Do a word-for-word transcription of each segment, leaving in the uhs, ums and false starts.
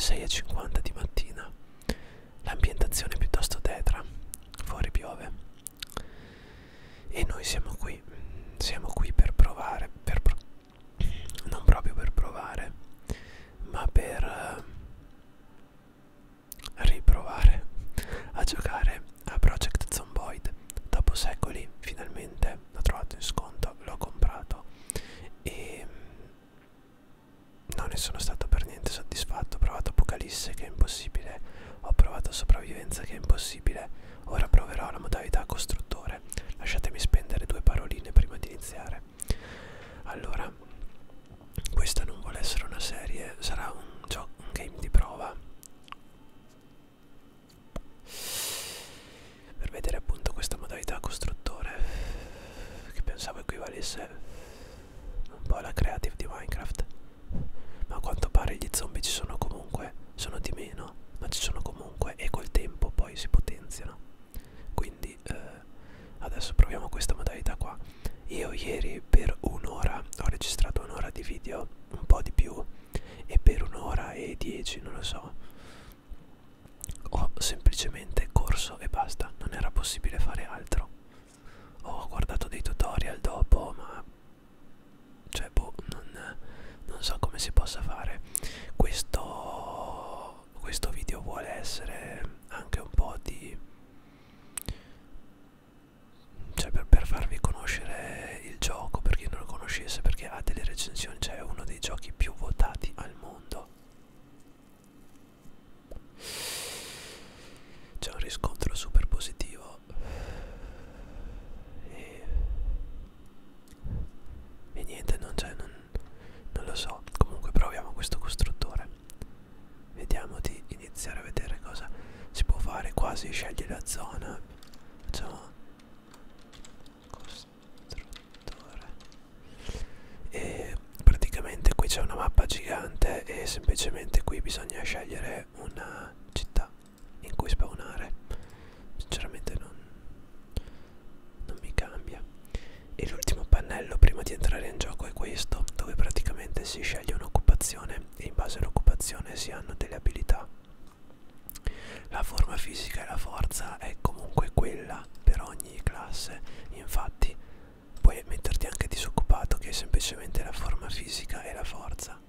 sei e cinquanta di mattina. L'ambientazione è piuttosto tetra, fuori piove e noi siamo qui, siamo qui per provare, per pro non proprio per provare, ma per uh, riprovare a giocare a Project Zomboid. Dopo secoli finalmente l'ho trovato in sconto, l'ho comprato e non ne sono stato per niente soddisfatto. Ho provato Apocalisse che è impossibile, ho provato Sopravvivenza che è impossibile, ora proverò la modalità costruttore. Lasciatemi spendere due paroline prima di iniziare. Allora, questa non vuole essere una serie, sarà un gioco, un game di prova per vedere appunto questa modalità costruttore che pensavo equivalesse un po' alla creative di Minecraft, ma a quanto pare gli zombie ci sono comunque, sono di meno, ma ci sono comunque e col tempo poi si potenziano. Quindi eh, adesso proviamo questa modalità qua. Io ieri per un'ora ho registrato un'ora di video, un po' di più, e per un'ora e dieci, non lo so, ho semplicemente corso e basta, non era possibile fare altro. Ho guardato dei tutorial dopo, ma cioè boh, non, non so come si possa fare. Questo, questo video vuole essere anche un po' di, cioè per, per farvi conoscere il gioco, per chi non lo conoscesse, perché ha delle recensioni, cioè è uno dei giochi più votati al mondo. C'è un riscontro super positivo e, e niente, non c'è, non, non lo so. Comunque proviamo questo costruttore, vediamo di iniziare a vedere cosa si può fare. Quasi sceglie la zona, facciamo costruttore e praticamente qui c'è una mappa gigante e semplicemente qui bisogna scegliere una città in cui spawnare. Sinceramente non, non mi cambia. E l'ultimo pannello prima di entrare in gioco è questo, dove praticamente si sceglie un'occupazione e in base all'occupazione si hanno delle abilità. La forma fisica e la forza è comunque quella per ogni classe, infatti puoi metterti anche disoccupato, che è semplicemente la forma fisica e la forza.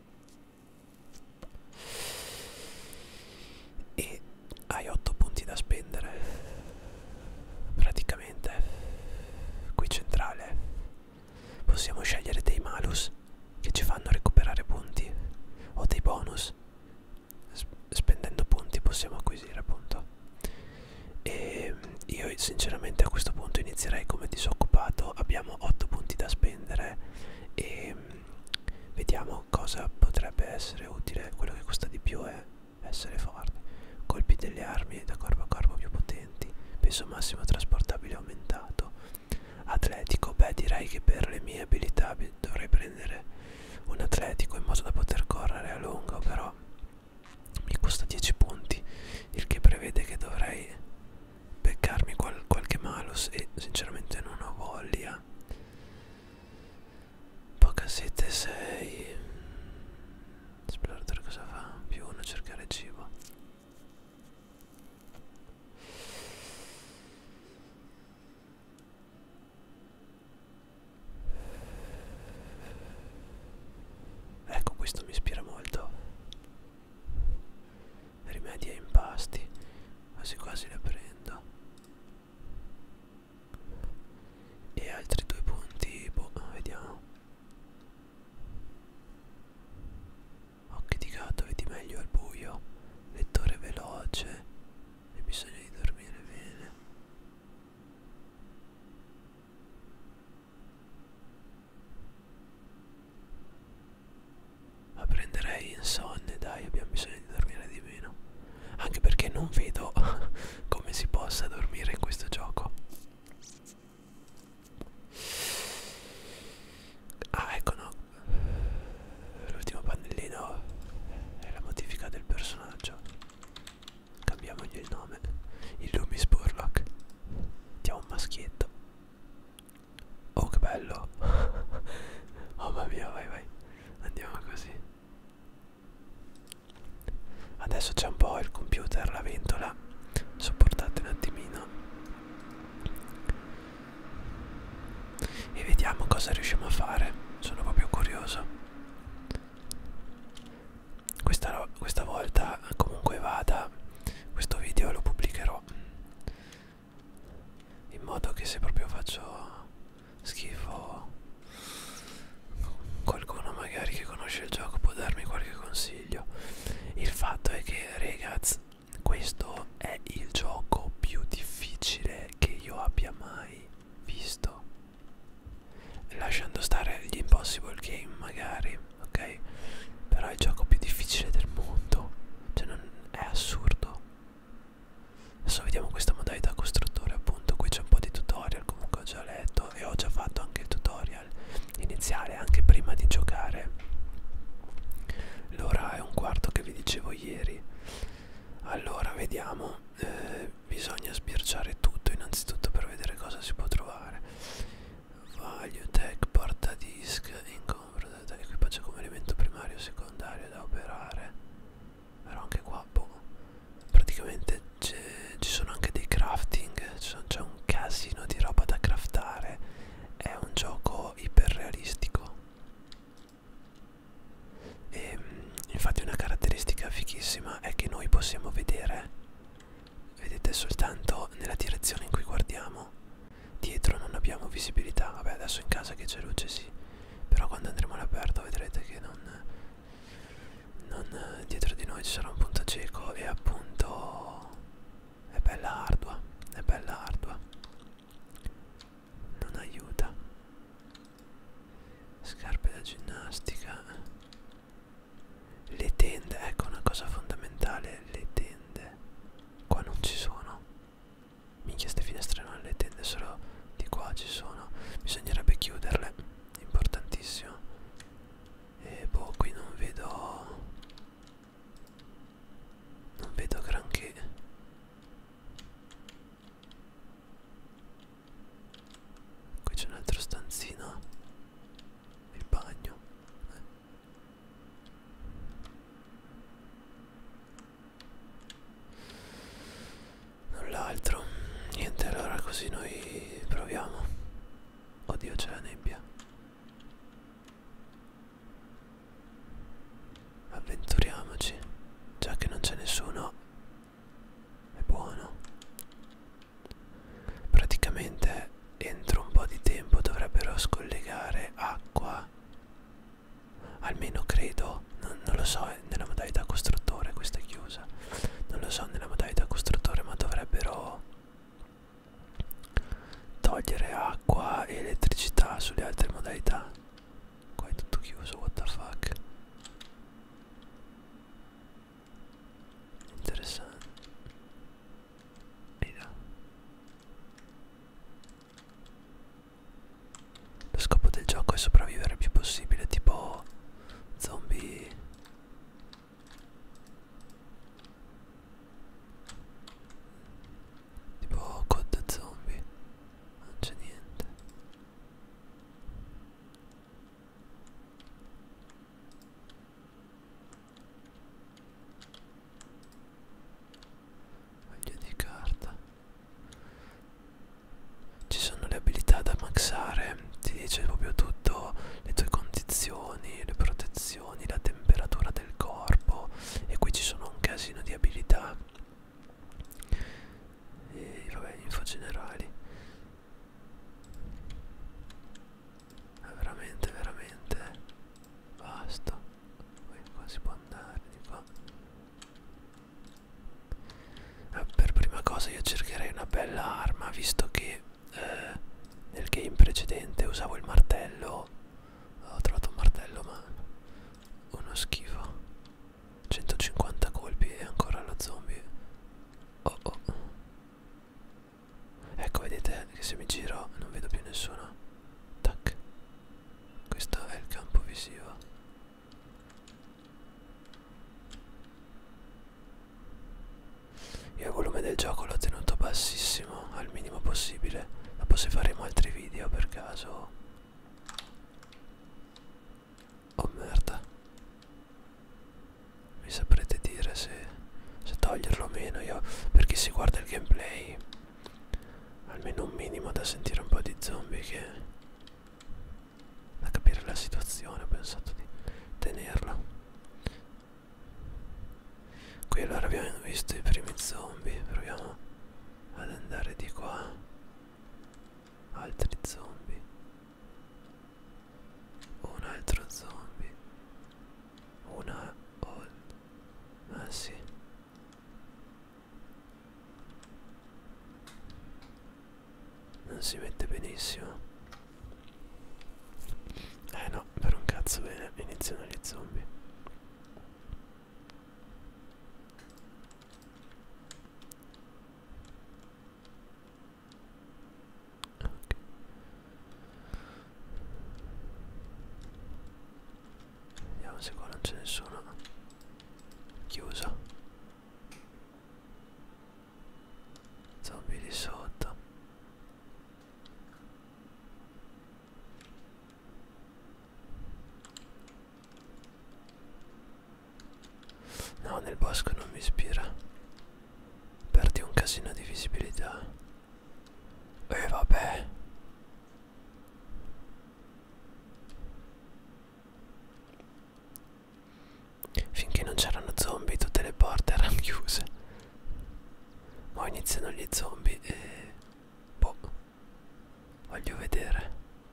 E hai otto punti da spendere praticamente. Qui centrale possiamo scegliere dei malus che ci fanno recuperare punti o dei bonus. S spendendo punti possiamo acquisire appunto. E io sinceramente a questo punto inizierei come disoccupato. Abbiamo otto punti da spendere e vediamo cosa potrebbe essere utile. Quello che costa di più è essere forte. Colpi delle armi da corpo a corpo più potenti, peso massimo trasportabile aumentato. Atletico, beh direi che per le mie abilità dovrei prendere un atletico in modo da poter correre a lungo, però mi costa dieci punti, il che prevede che dovrei beccarmi qual qualche malus e sinceramente non ho voglia. Poca sete sei. Esploratore cosa fa? Più uno, cercare cibo. Ecco, questo mi ispira molto. Rimedi e impasti, quasi quasi le prendo. E altri due punti, boh, vediamo. Occhi di gatto, vedi meglio al buio. Lettore veloce. Hai bisogno di dormire bene. Ma prenderei insonne, dai, abbiamo bisogno di dormire di meno. Anche perché non vedo come si possa dormire in questo gioco. Ah, ecco, no. L'ultimo pannellino è la modifica del personaggio. Cambiamogli il nome. Illumi Spurlock. Diamo un maschietto. Oh, che bello. Oh, mamma mia, vai, vai. Andiamo così. Adesso c'è un po' il computer, la ventola, sopportate un attimino e vediamo cosa riusciamo a fare. Sono proprio curioso. Questa, questa volta, comunque vada, questo video lo pubblicherò in modo che se proprio faccio schifo qualcuno magari che conosce il gioco può darmi qualche consiglio. Il fatto è che, ragazzi, questo è il gioco più difficile che io abbia mai visto, lasciando stare gli Impossible Game magari, ok? Però è il gioco più difficile del mondo, cioè non è assurdo. Adesso vediamo questa modalità costruttore, appunto. Qui c'è un po' di tutorial, comunque ho già letto e ho già fatto anche il tutorial iniziale anche prima di giocare. L'ora è un quarto che vi dicevo ieri. Allora vediamo, eh, bisogna sbirciare tutto innanzitutto per vedere cosa si può trovare. Value tech, porta disc, incombro, equipaggio come elemento primario e secondario da operare. Però anche qua, boh, praticamente ci sono anche dei crafting, c'è un casino di roba da craftare. È un gioco iperrealistico. E infatti una caratteristica fighissima è che noi possiamo vedere, vedete, soltanto nella direzione in cui guardiamo. Dietro non abbiamo visibilità. Vabbè, adesso in casa che c'è luce sì, però quando andremo all'aperto vedrete che non, non dietro di noi ci sarà un punto cieco e appunto è bella ardua, è bella ardua, non aiuta. Scarpe da ginnastica, le tende, ecco una cosa fondamentale, le tende qua non ci sono. Minchia, ste finestre non le tende, solo di qua ci sono, bisognerebbe chiuderle, importantissimo. E boh, qui non vedo non vedo granché. Qui c'è un altro stanzino, il bagno, eh. Null'altro, niente. Allora così noi proviamo. Oddio, c'è la nebbia. Avventuriamoci, già che non c'è nessuno è buono. Praticamente entro un po' di tempo dovrebbero scollegare acqua, almeno credo, non, non lo so, nella modalità costruttore questa è chiusa, non lo so nella modalità costruttore, ma dovrebbero togliere acqua e elettricità sulle altre modalità. Qua è tutto chiuso, what the fuck. Interessante. Ehi là. Lo scopo del gioco è sopravvivere il più possibile, tipo zombie. gameplay, almeno un minimo da sentire un po' di zombie, che da capire la situazione. Ho pensato di tenerlo. Qui allora abbiamo visto i primi zombie, proviamo ad andare di qua. Altri zombie, un altro zombie, una oh, ah sì, non si mette benissimo. Eh no, per un cazzo. Bene, iniziano gli zombie. Ok. Vediamo se qua non c'è nessuno. Chiuso. Zombie di sotto. No, nel bosco non mi ispira. Perdi un casino di visibilità. E vabbè. Finché non c'erano zombie tutte le porte erano chiuse. Ma iniziano gli zombie e... boh. Voglio vedere.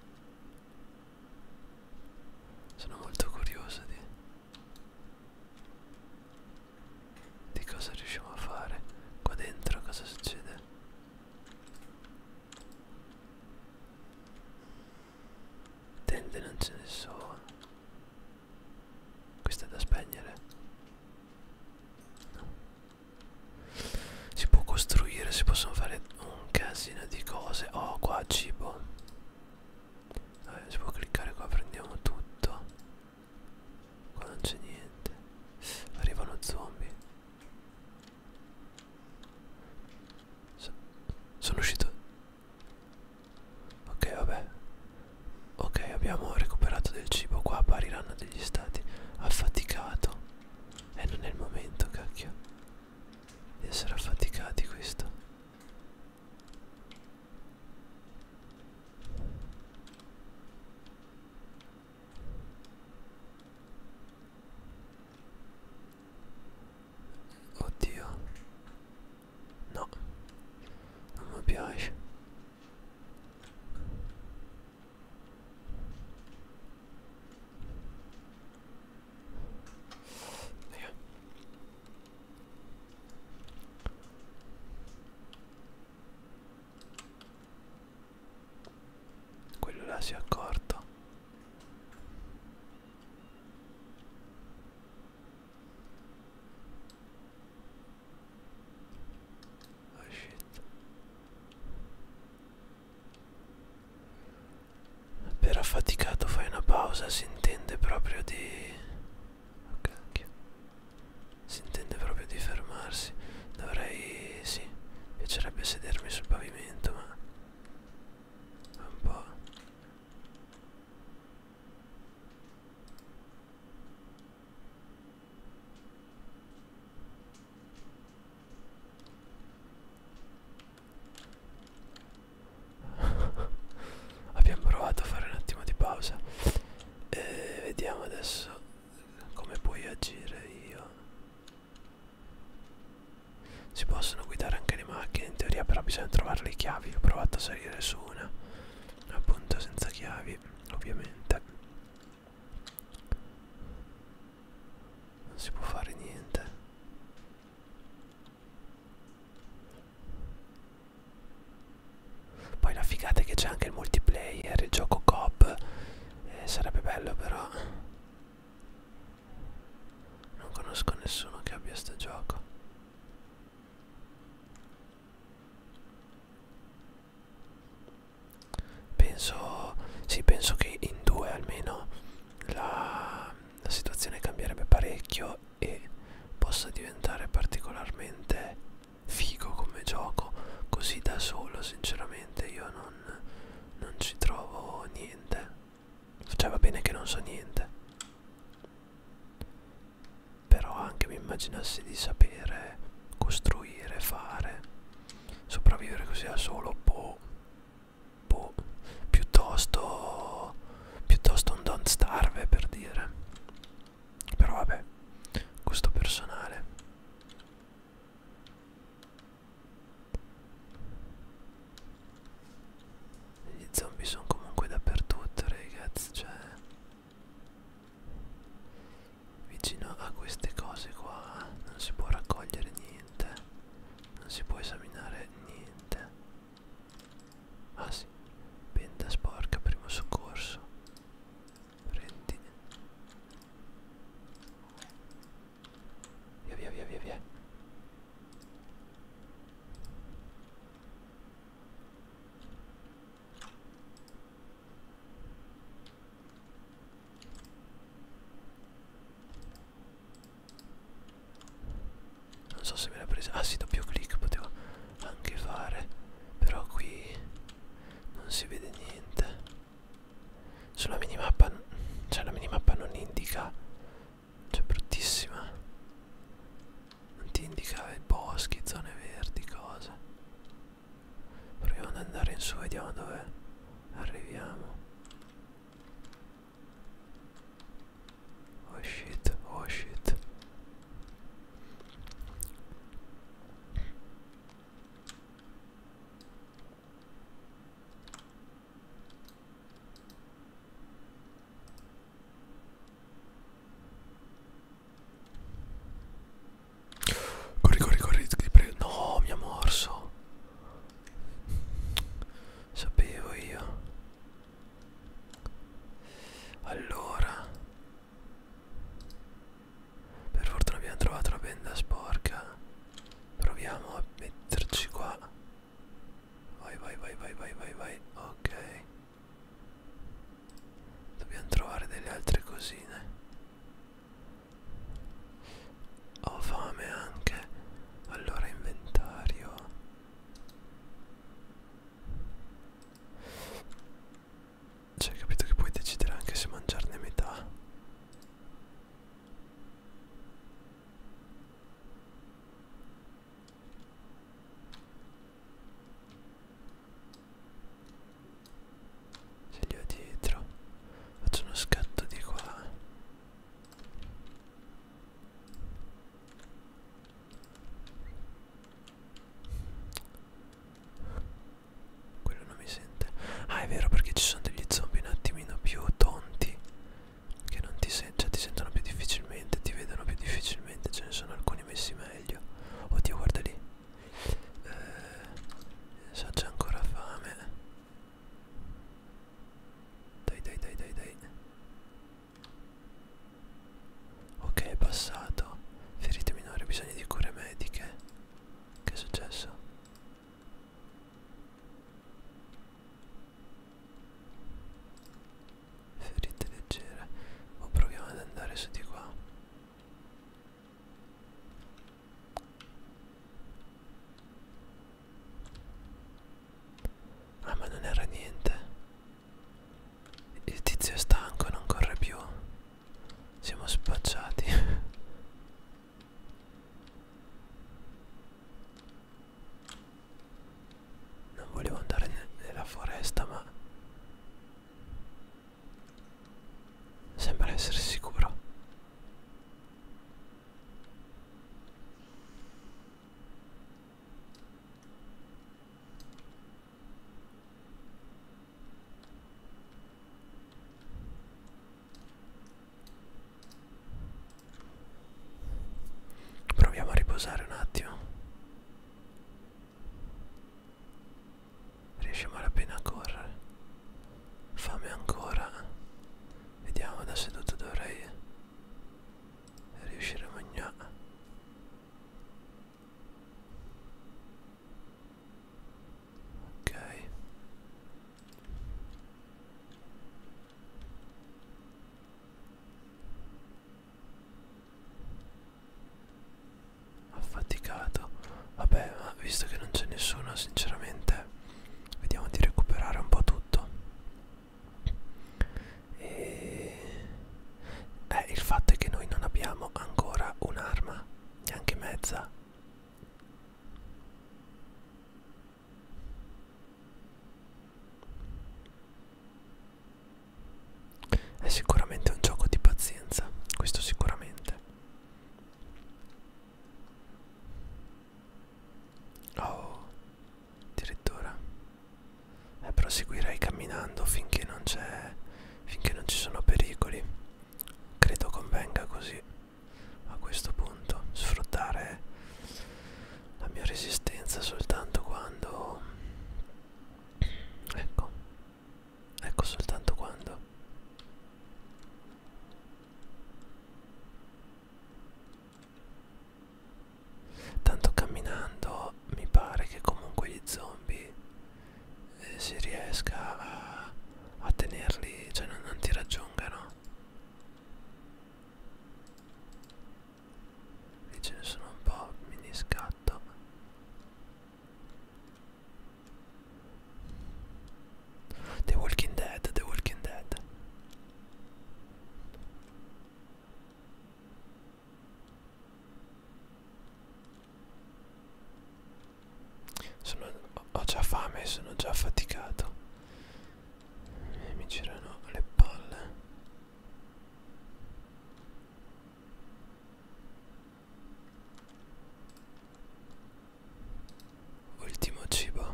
Sono molto curioso di... di cosa riusciamo a fare. Qua dentro cosa succede? Tende non ce ne sono. Questo è da spegnere. No. Si può costruire, si possono fare un casino di cose. Oh, qua cibo. Vabbè, si può cliccare qua, prendiamo tutto. Qua non c'è niente. Arrivano zombie. So, sono uscito. Ok, vabbè. Ok, abbiamo recuperato del cibo. Qua appariranno degli stati. Affaticato. E non è il momento, cacchio, di essere affaticati. Questo. Oddio. No, non mi piace. Via. Quello là si è accorto. Oh shit. Per affaticato fai una pausa, si intende proprio di... oh cacchio. Si intende proprio di fermarsi. Dovrei... sì, piacerebbe sedermi sul pavimento, ma... un po'... abbiamo provato a fare un attimo di pausa e vediamo adesso come puoi agire. Io si possono guidare anche le macchine in teoria, però bisogna trovare le chiavi. Ho provato a salire su una, appunto senza chiavi, ovviamente non si può fare niente. Poi la figata è che c'è anche il multiplayer, il gioco coop, eh, sarebbe bello, però non conosco nessuno che abbia sto gioco. Penso, sì, penso che in due almeno la, la situazione cambierebbe parecchio e possa diventare particolarmente figo come gioco. Così da solo sinceramente io non, non ci trovo niente. Cioè va bene che non so niente, però anche mi immaginassi di sapere costruire, fare, sopravvivere così da solo, boh, boh, piuttosto, piuttosto un Don't Starve per dire, però vabbè, gusto personale. Gli zombie sono comunque dappertutto, ragazzi, cioè vicino a queste cose qua non si può raccogliere niente, non si può esaminare niente. Ah sì, benda sporca, primo soccorso. Prendi. Via via via via via. Non so se me l'ha presa. Ah sì, doppio clic potevo anche fare, però qui non si vede niente. Sulla minimappa, cioè la minimappa non indica, cioè bruttissima, non ti indica i boschi, zone verdi, cose. Proviamo ad andare in su, vediamo dove arriviamo. Oh shit, oh shit. Corri, corri, corri, ti prego. No, mi ha morso. Sapevo io. Allora, per fortuna abbiamo trovato la benda sporca. Proviamo a metterci qua. Vai, vai, vai, vai, vai, vai, vai. Ok. Dobbiamo trovare delle altre cosine. Ho fame anche. Allora inventario. Cioè, hai capito che puoi decidere anche se mangiarne metà. Ce li ho dietro. Faccio uno scatto di qua. Quello non mi sente. Ah, è vero, perché ci sono degli zombie un attimino più tonti, che non ti sentono, cioè ti sentono più difficilmente, ti vedono più difficilmente. Ce ne sono alcuni messi meglio. Oddio, guarda lì. Eh, sa, c'è ancora fame. Dai, dai, dai, dai, dai. Ok, è passato. Ferite minori, bisogno di cure mediche. Che è successo? Ferite leggere. O proviamo ad andare su di qua. Ah, ma non era niente. Il tizio è stanco, non corre più. Siamo spacciati. Non volevo andare ne nella foresta, ma sembra essere sicuro. Proviamo a riposare un attimo. Riesce malapena a correre. Fame ancora. Vediamo, da seduto dovrei riuscire a mangiare. Ok. Affaticato. Vabbè, ma visto che non c'è nessuno, sinceramente, vediamo di recuperare un po' tutto. E eh, il fatto è che noi non abbiamo ancora un'arma, neanche mezza. sono già affaticato e mi girano le palle. Ultimo cibo.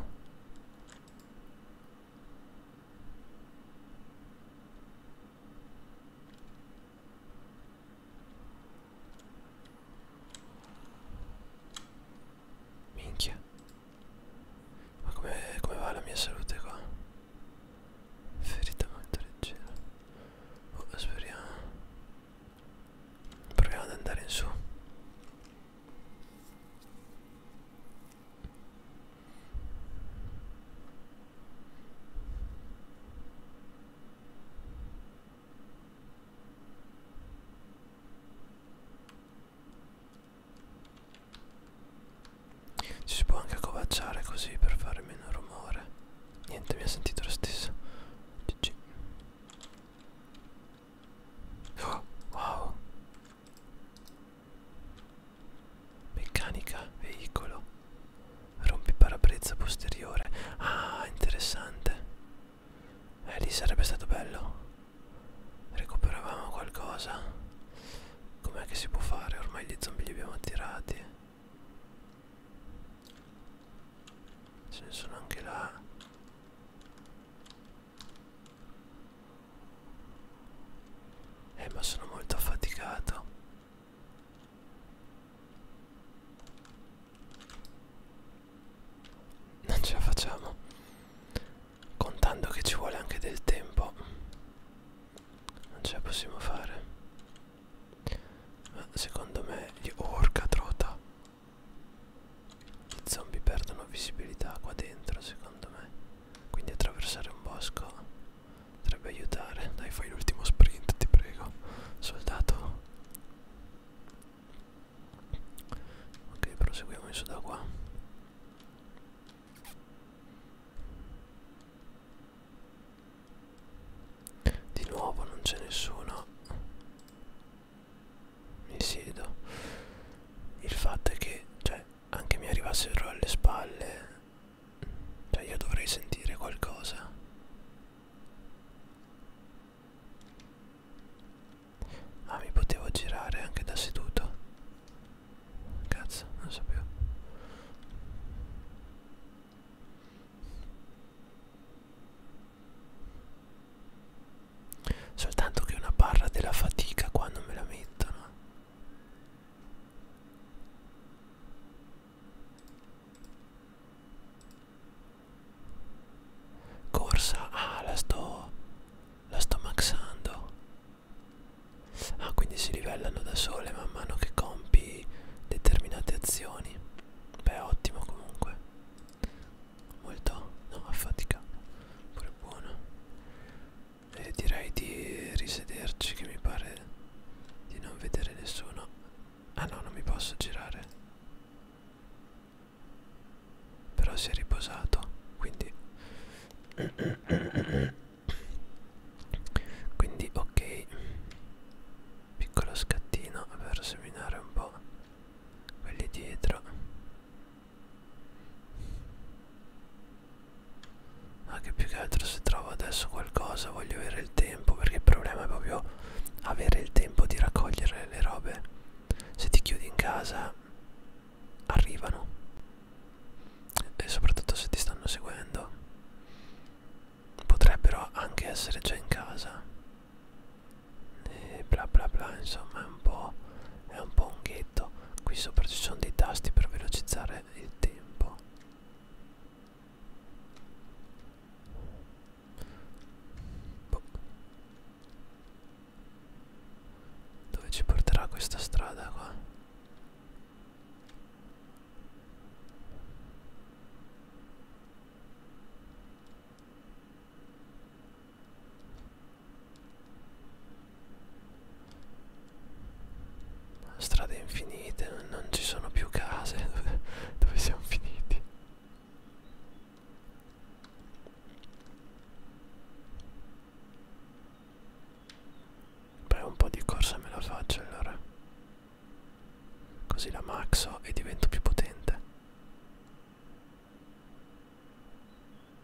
Minchia. Ma come, come va la mia salute qua? Ferita molto leggera. Oh, speriamo. Proviamo ad andare in su. Ci si può anche accovacciare così per fare meno rumore. Niente, mi ha sentito lo stesso. G G. Oh, wow. Meccanica, veicolo. Rompiparabrezza posteriore. Ah, interessante. Eh, lì sarebbe stato bello. Recuperavamo qualcosa. Com'è che si può fare? Ormai gli zombie li abbiamo attirati. Ce ne sono anche là. Eh, ma sono molto affaticato. Non ce la facciamo. Contando che ci vuole anche del tempo, non ce la possiamo fare. Ma secondo me gli... Orca trota. Gli zombie perdono visibilità qua dentro, secondo me. Quindi attraversare un bosco potrebbe aiutare. Dai, fai l'ultimo sprint, ti prego, soldato. Ok, proseguiamo in su da qua. Di nuovo non c'è nessuno. Mi siedo. Il fatto è che, cioè, anche mi arrivassero alle spalle, cioè io dovrei sentire qualcosa. Ah, mi potevo girare anche da seduto. Cazzo, non sapevo. Soltanto che una barra della fatica qua non me la mettono. Corsa, ah, la sto la sto maxando. Ah, quindi si livellano da sole man mano che compi determinate azioni. Beh, ottimo comunque. Molto, no, affaticato. Pure buono. E direi di risederci, che mi pare di non vedere nessuno. Ah no, non mi posso girare. Però si è riposato, quindi quindi ok. Piccolo scattino per seminare un po' quelli dietro. Ah, che più che altro se trovo adesso qualcosa voglio avere il tempo, perché il problema è proprio avere il tempo di raccogliere le robe. Se ti chiudi in casa arrivano, e soprattutto se ti stanno seguendo potrebbero anche essere già in casa e bla bla bla. Insomma, è un po' è un po' un ghetto. Qui sopra ci sono dei tasti per velocizzare il tempo. Boh. Dove ci porterà questa strada qua? Strade infinite, non, non ci sono più case. Dove, dove siamo finiti? Beh, un po' di corsa me la faccio allora. Così la maxo e divento più potente.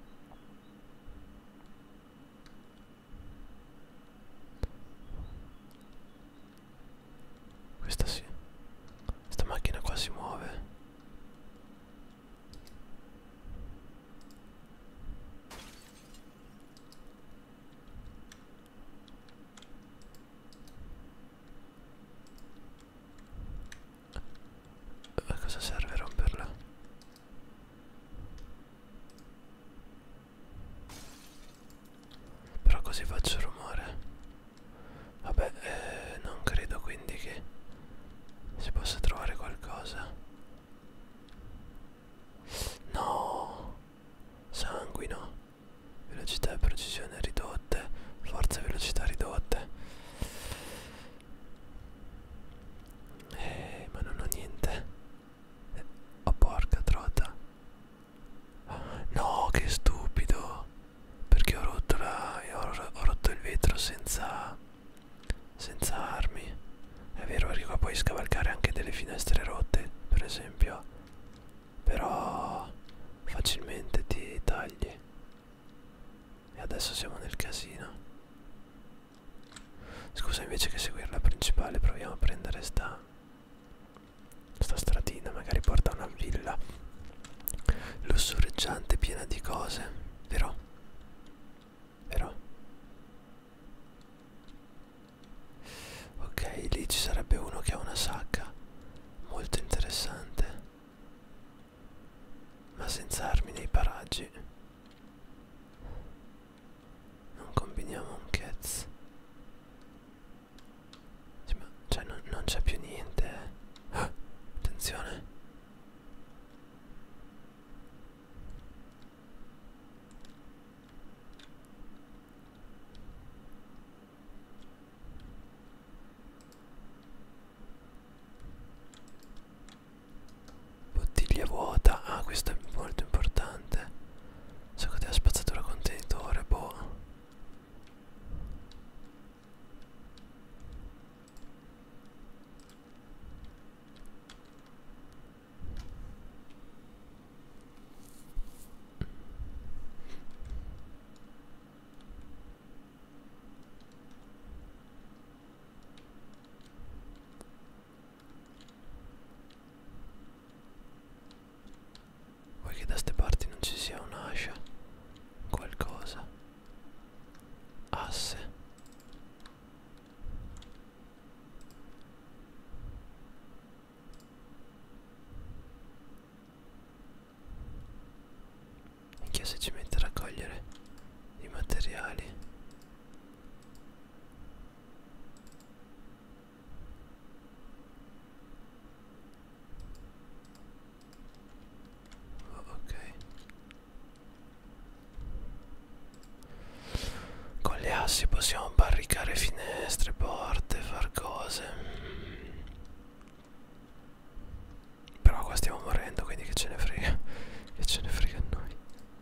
puoi scavalcare anche delle finestre rotte, per esempio, però facilmente ti tagli. E adesso siamo nel casino. Scusa, invece che seguire la principale proviamo a prendere sta sta stradina, magari porta a una villa lussureggiante piena di cose, però però ok, lì ci sarebbe uno che ha una sacca molto interessante, ma senza armi nei paraggi non combiniamo un cazzo. Sì, ma cioè non, non c'è più niente, eh. Ah, attenzione. Bottiglia vuota, ah, questo è molto importante. Sacco della spazzatura contenitore, boh. Vuoi che da ste parti non ci sia un'ascia? Qualcosa? Asse? Minchia, se ci mette a raccogliere i materiali. Oh, ok. Con le assi possiamo barricare finestre, porte, far cose. Però qua stiamo morendo, quindi che ce ne frega. Che ce ne frega a noi.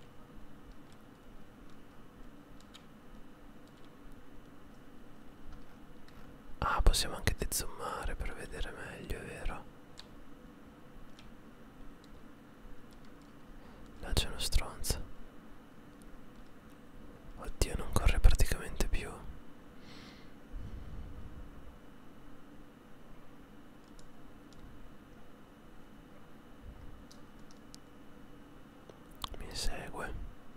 Ah, possiamo anche dezoomare per vedere meglio, è vero? Là c'è uno stronzo. Oddio, non corre praticamente più. Mi segue.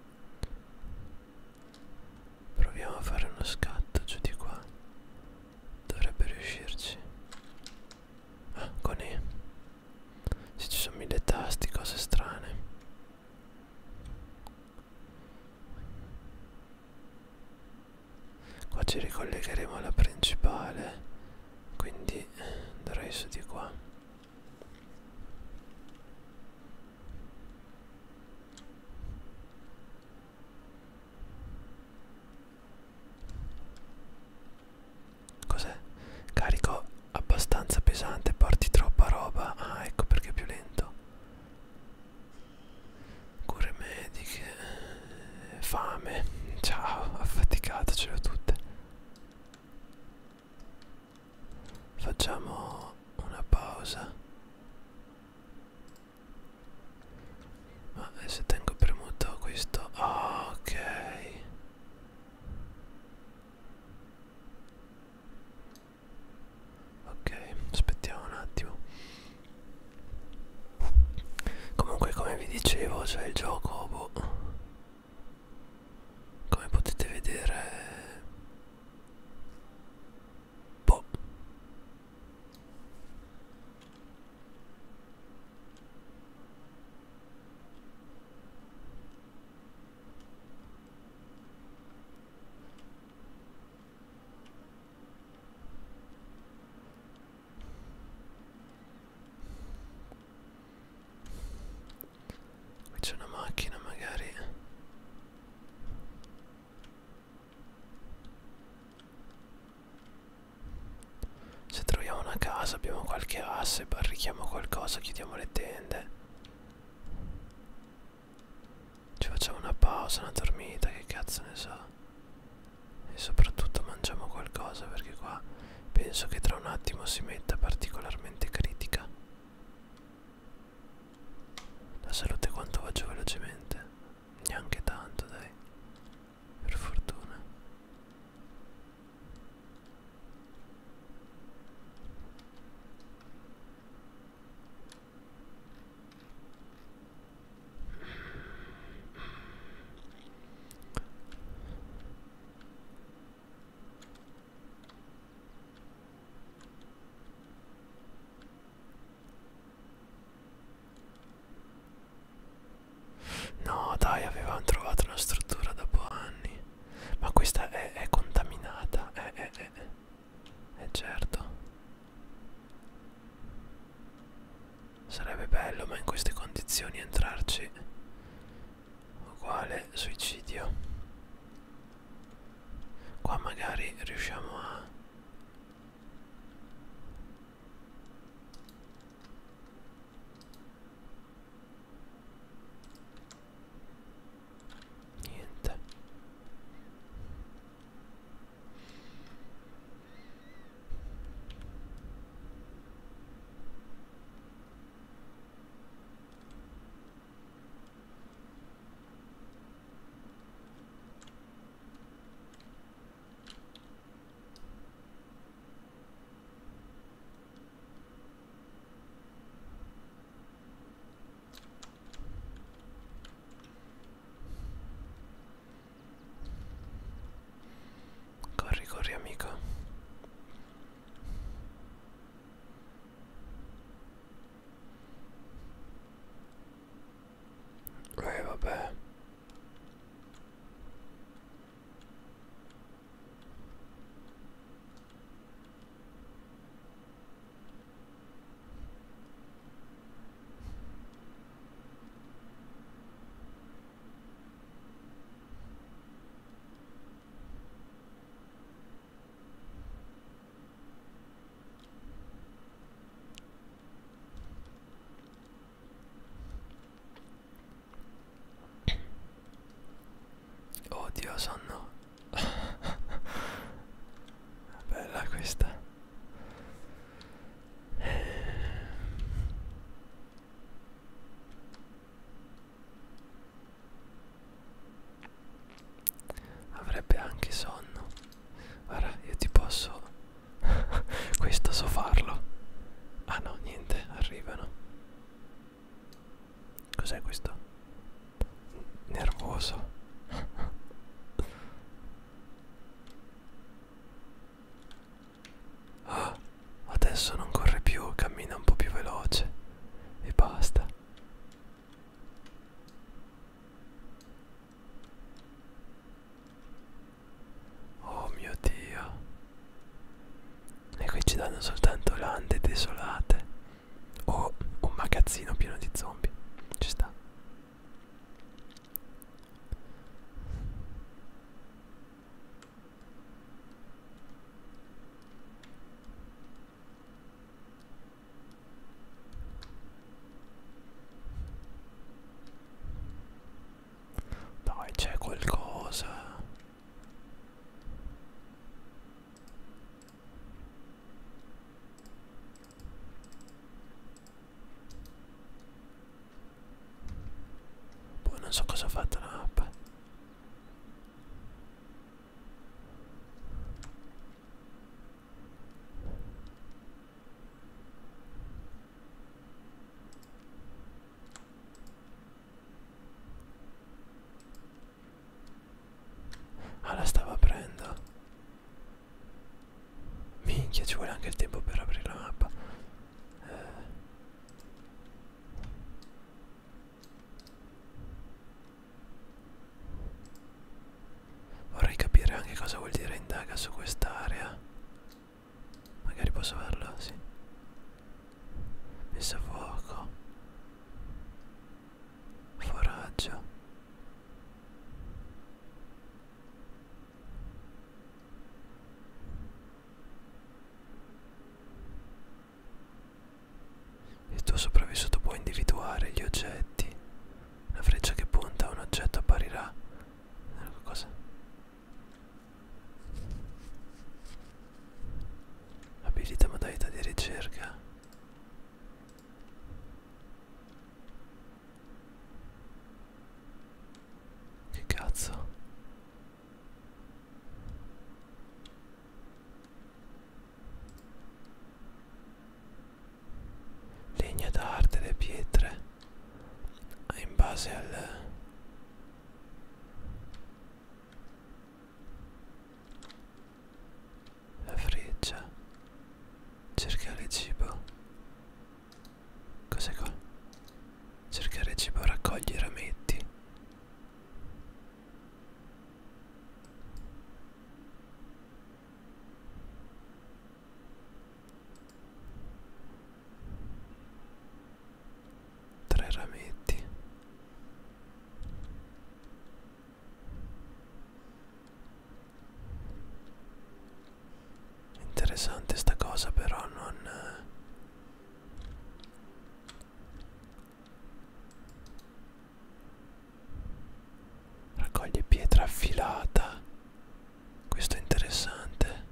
Proviamo a fare uno scatto giù di qua. Dovrebbe riuscirci. Ah, con E. Se ci sono mille tasti, cose strane. Qua ci ricollegheremo alla principale, quindi andrei su di qua. Cos'è? Carico abbastanza pesante, porti troppa roba. Ah, ecco perché è più lento. Cure mediche, fame. Ciao, affaticato, ce l'ho tutte. Facciamo una pausa. Ma se tengo premuto questo, oh, ok. Ok, aspettiamo un attimo. Comunque, come vi dicevo, cioè il gioco, boh, come potete vedere, boh, qui c'è una macchina magari. Se troviamo una casa, abbiamo qualche asse, barrichiamo qualcosa, chiudiamo le tende. Ci facciamo una pausa, una dormita, che cazzo ne so. E soprattutto mangiamo qualcosa, perché qua penso che tra un attimo si metta particolarmente critica. La salute quanto va giù velocemente? Neanche tanto, dai. Per fortuna. No, dai, avevamo trovato una struttura dopo anni. Ma questa è, è contaminata. Eh, eh, eh. Eh, certo. Sarebbe bello, ma in queste condizioni entrarci. Uguale suicidio. Qua magari riusciamo a... Niente. Corri, corri, amico. Eh, vabbè. Oddio, sonno. Bella questa. Avrebbe anche sonno. Guarda, io ti posso... questo so farlo. Ah no, niente, arrivano. Cos'è questo? Nervoso. Ah, adesso non corre più, cammina un po' più veloce. E basta. Oh mio Dio. E qui ci danno soltanto lande desolate. O un magazzino pieno di zombie. Ci sta. Dai, c'è qualcosa. Poi non so cosa ha fatto la mappa. Ah, la stava aprendo. Minchia, ci vuole anche il tempo per aprire la mappa. Eh. Vorrei capire anche cosa vuol dire indaga su quest'area. Magari posso farlo, sì. Messa a fuoco. Foraggio. Il tuo sopravvissuto può individuare gli oggetti. Una freccia che punta a un oggetto apparirà. Cosa? Abilità base al... La freccia. Cercare cibo. Cos'è qua? Cercare cibo, raccogli rametti. Tre rametti. Interessante sta cosa, però non... Raccoglie pietra affilata. Questo è interessante.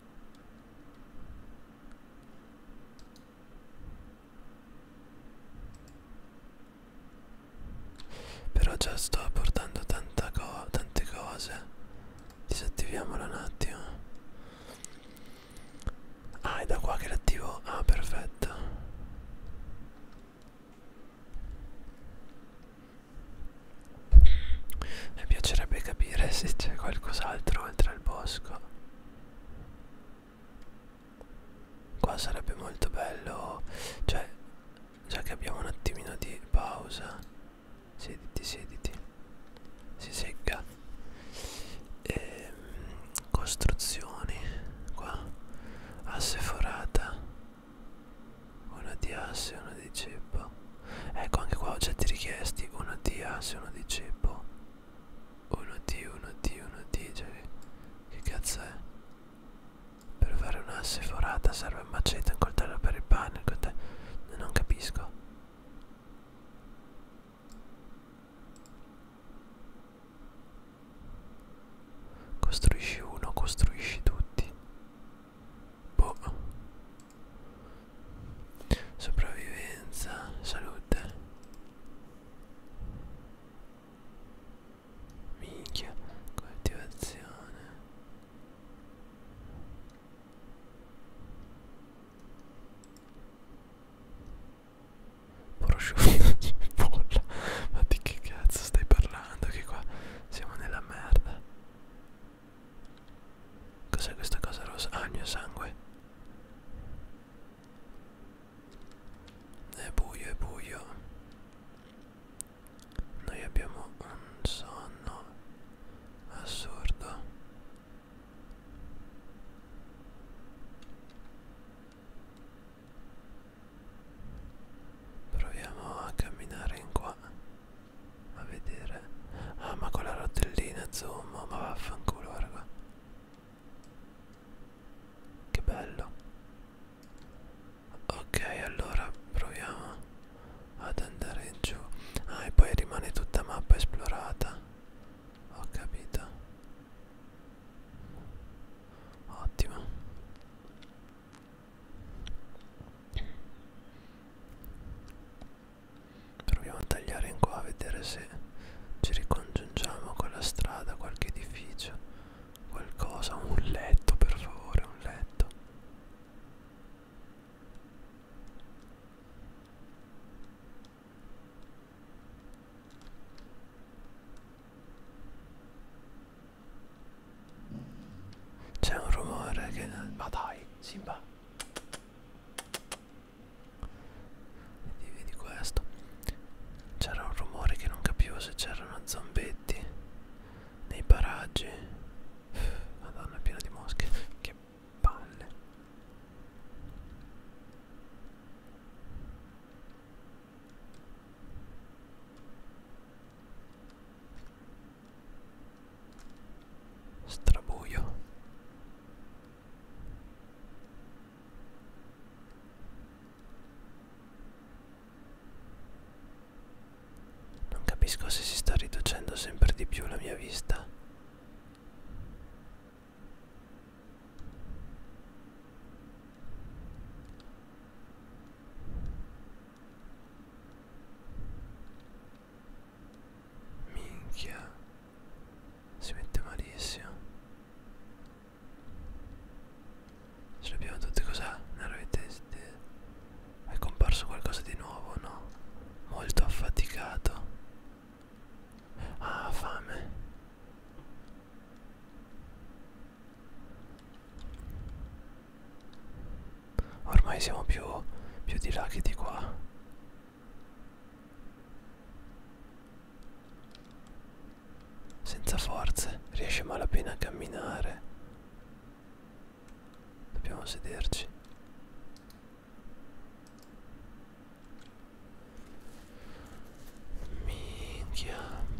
Però già sto portando tanta co tante cose. Disattiviamola un attimo. Ah, è da qua che l'attivo. Ah, perfetto. Mi piacerebbe capire se c'è qualcos'altro oltre al bosco. Qua sarebbe molto bello, cioè, già che abbiamo un attimino di pausa. Siediti, siediti. Si secca. Ehm, costruzioni. Qua. Asse forata. Una di asse e una di ceppo. Ecco, anche qua oggetti richiesti. Uno di asse e uno di ceppo. Uno di, uno di, uno di. Cioè, che cazzo è? Per fare un'asse forata serve un macete, un coltello per il pane, il coltello... Non capisco. Costruisci uno, costruisci tutti. Boh. Sopravvivenza, salute. Minchia, coltivazione. Prosciutto di cipolla. Ma di che cazzo stai parlando? Che qua siamo nella merda. Cos'è questa cosa rosa? Ah, il mio sangue. È buio, è buio. Noi abbiamo un sonno assurdo. Proviamo a camminare in qua a vedere. Ah, ma con la rotellina zoom. Ma vaffanculo, guarda qua. Che bello. Ok, allora proviamo ad andare giù. Ah, e poi rimane tutta mappa esplorata. Ho capito. Ottimo. Proviamo a tagliare in qua a vedere se ci ricongiungiamo con la strada, qualche edificio, qualcosa, un letto per favore, un letto. C'è un rumore che... Ma dai, Simba. Vedi, vedi questo. C'era un rumore che non capivo se c'erano zombetti nei paraggi. Madonna, è pieno di mosche. Che palle. Strabuio. Non capisco se si sta riducendo sempre di più la mia vista. Minchia. Si mette malissimo. Ce l'abbiamo tutte, cos'è? Non avete... È comparso qualcosa di nuovo, no? Molto affaticato. ormai siamo più, più di là che di qua. Senza forze, riesce a malapena a camminare. Dobbiamo sederci. Minchia.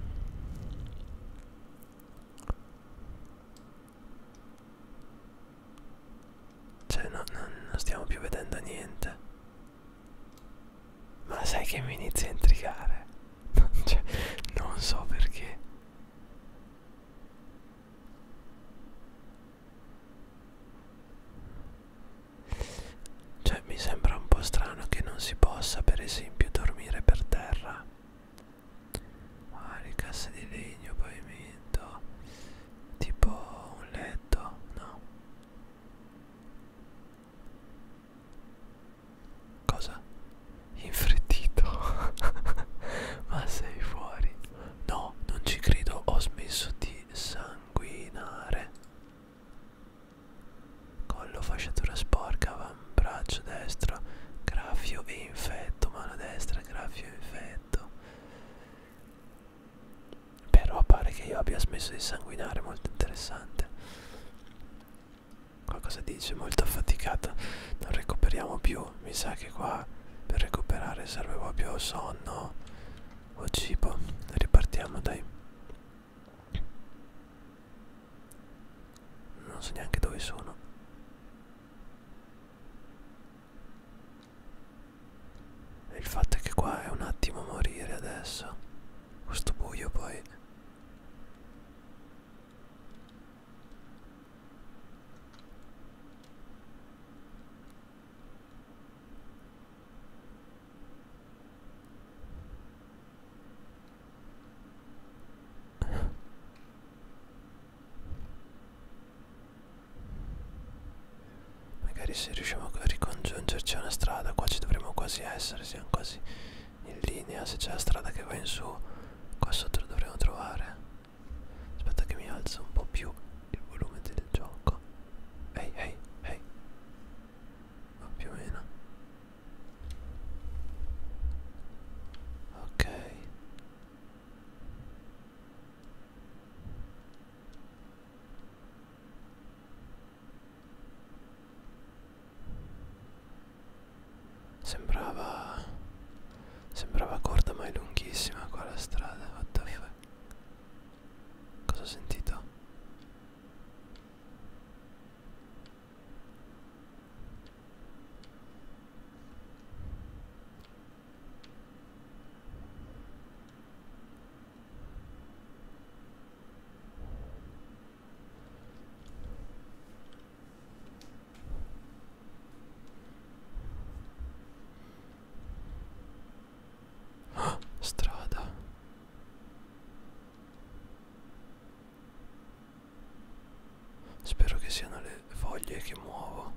Cioè no, no, non stiamo più vedendo niente. Ma sai che mi inizia a intrigare? Cioè, non so perché. Cioè mi sembra un po' strano che non si possa per esempio dormire per terra. Ah, le casse di legno, pavimento. Tipo un letto, no? Cosa? Infreddito. Ma sei fuori? No, non ci credo, ho smesso di sanguinare. Collo, fasciatura sporca, avambraccio destro, graffio e infetto, mano destra, graffio e infetto. Però pare che io abbia smesso di sanguinare, molto interessante. Qualcosa dice, molto affaticato, non recuperiamo più. Mi sa che qua per recuperare serve proprio sonno o cibo. Ripartiamo, dai. Non so neanche dove sono. E il fatto è che qua è un attimo morire adesso. Questo buio poi. Magari se riusciamo a ricongiungerci a una strada, qua ci dovremmo quasi essere, siamo quasi in linea. Se c'è la strada che va in su, qua sotto lo dovremo trovare. Aspetta che mi alzo un po' più il volume del gioco. Ehi, ehi, ehi. Ma più o meno. Ok. Sembrava Sembrava corta ma è lunghissima qua la strada. What the fuck? Cosa ho sentito? Oh, strada. Spero che siano le foglie che muovo.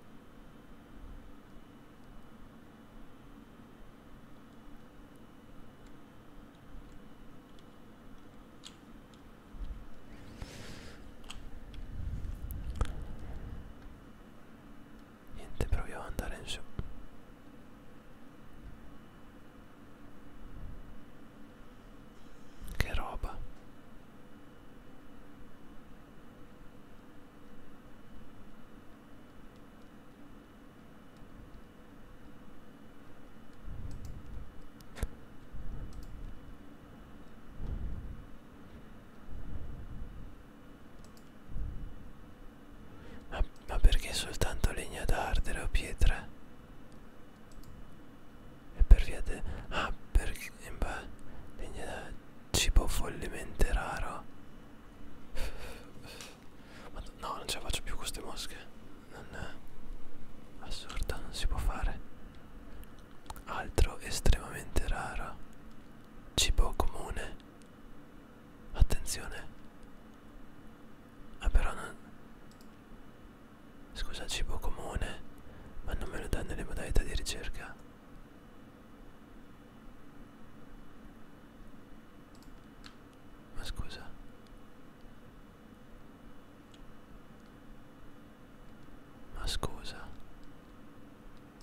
Niente, proviamo ad andare in su. Che roba. Ma, ma perché soltanto legna d'ardere o pietre? E per via de... Ah, perché... Beh, legna da... cibo follemente raro. Ma no, non ce la faccio più con queste mosche. Non è... assurdo, non si può fare. Altro estremamente raro. Cibo comune. Attenzione. Ah, però non... Scusa, cibo comune. Ma non me lo dà nelle modalità di ricerca. Ma scusa. Ma scusa.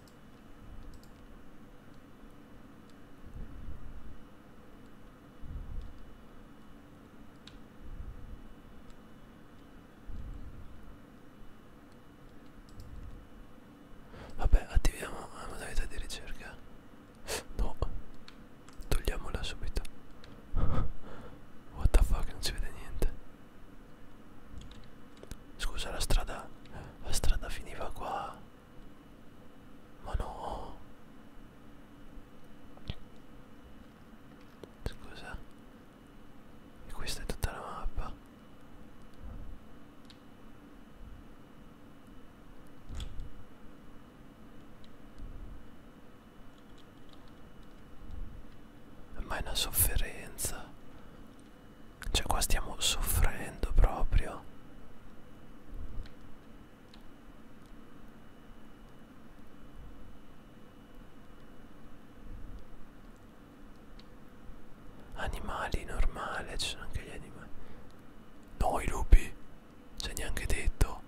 animali normale, ci sono anche gli animali. No, i lupi, c'è neanche detto.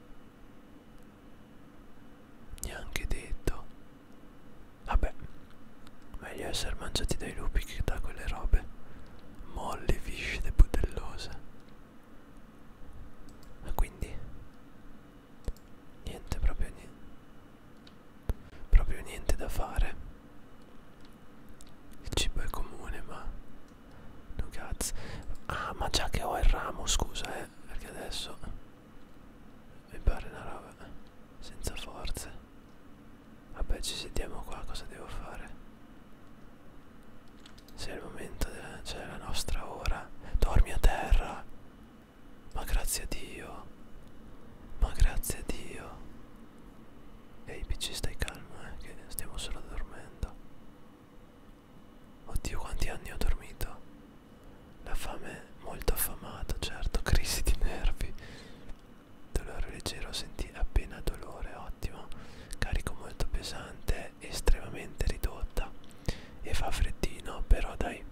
Neanche detto. Vabbè, meglio essere mangiati dai lupi che da quelle robe molli, viscide, budellose. Ma quindi niente, proprio niente. Proprio niente da fare. Il cibo è comune, ma no cazzo. Ah, ma già che ho il ramo, scusa, eh, perché adesso mi pare una roba senza forze. Vabbè, ci sediamo qua, cosa devo fare? Se è il momento della, cioè la nostra ora. Dormi a terra. Ma grazie a Dio. Ma grazie a Dio. Ehi, P C, stai calmo, eh, che stiamo solo dormendo. Oddio, quanti anni ho dormito? La fame, molto affamato, certo, crisi di nervi. Dolore leggero, senti appena dolore, ottimo. Carico molto pesante, estremamente ridotta. E fa freddino, però dai.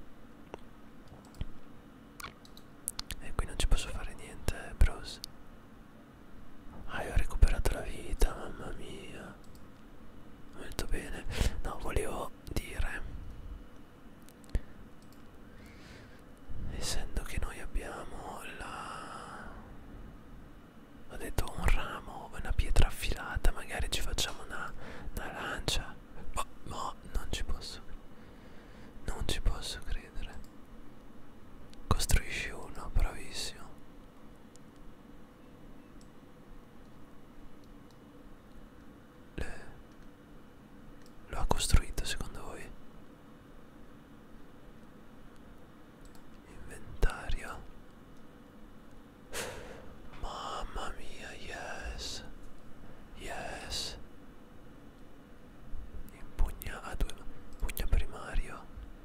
E qui non ci posso fare niente, eh, bros. Ah, io ho recuperato la vita, mamma mia. Molto bene. No, volevo dire, essendo che noi abbiamo la... ho detto un ramo, una pietra affilata, magari ci facciamo una, una lancia. Ma, ma non ci posso, non ci posso credere. Costruisci uno, bravissimo. Le... lo ha costruito secondo voi? Inventario. Mamma mia, yes. Yes. Impugna a due. Pugna primario.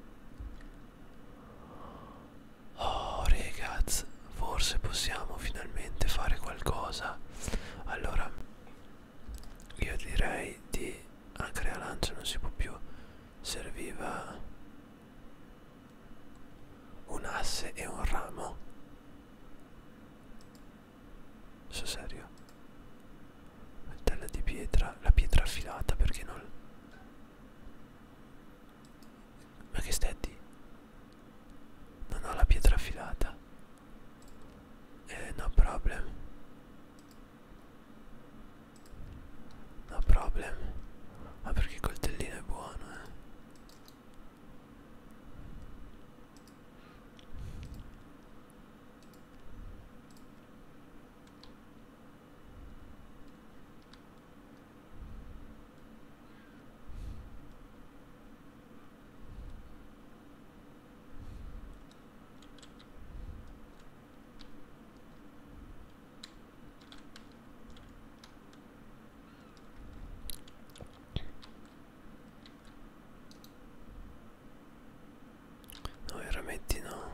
Oh, ragazzi, forse possiamo finalmente fare qualcosa. Allora, io direi di... anche la lancia non si può più. Serviva un asse e un ramo. Sul serio? Tela di pietra, la pietra affilata perché non... Ma che stetti? Non ho la pietra affilata. Eh, no problem. No problem. Ma perché il coltellino è buono, eh. No, veramente no.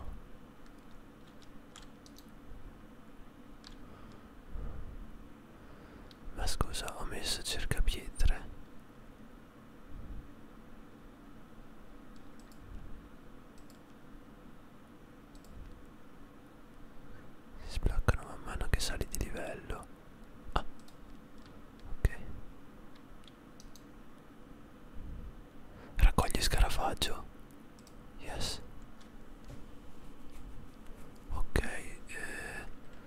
Ma scusa, ho messo cercapietre. Si sbloccano man mano che sali di livello. Ah, ok. Raccogli scarafaggio. Yes. Ok, eh,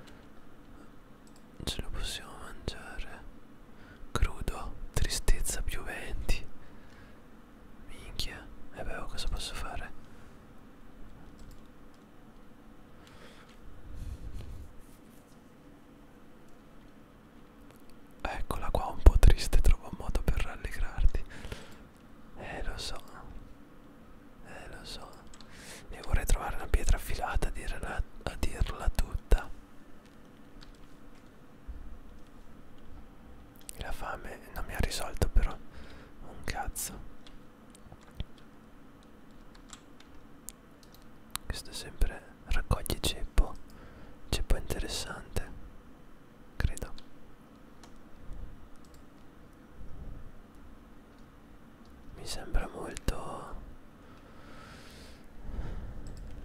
ce lo possiamo mangiare. Crudo, tristezza più venti. Minchia. E beh, oh, cosa posso fare? Eccola qua, un po' triste, trovo un modo per rallegrarti. Eh, lo so. Eh, lo so. E vorrei trovare una pietra affilata a dirla, a dirla tutta. La fame non mi ha risolto però un cazzo. Questo è sempre raccogli ceppo. Ceppo interessante, credo. Mi sembra molto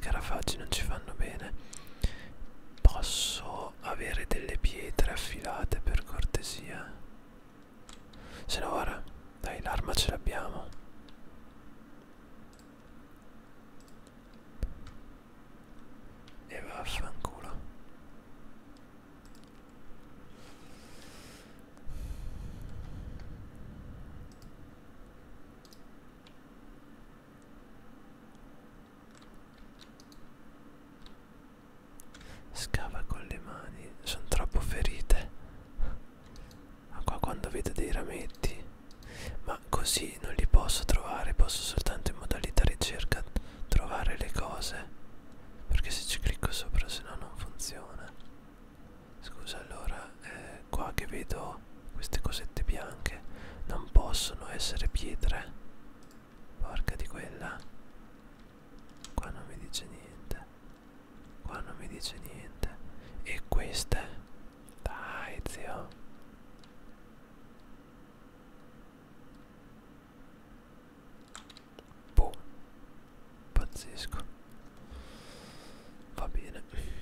scarafaggi non ci fanno bene. Posso avere delle pietre affilate per cortesia? Se no ora, dai, l'arma ce l'abbiamo. E vaffanculo. Scava con le mani, sono troppo ferite. Ma qua quando vedo dei rametti, ma così non li posso trovare, posso soltanto in modalità ricerca trovare le cose, perché se ci clicco sopra se no non funziona. Scusa, allora eh, qua che vedo queste cosette bianche non possono essere pietre. Porca di quella. Qua non mi dice niente. Qua non mi dice niente. E queste? Dai, zio. Boh. Pazzesco. Va bene.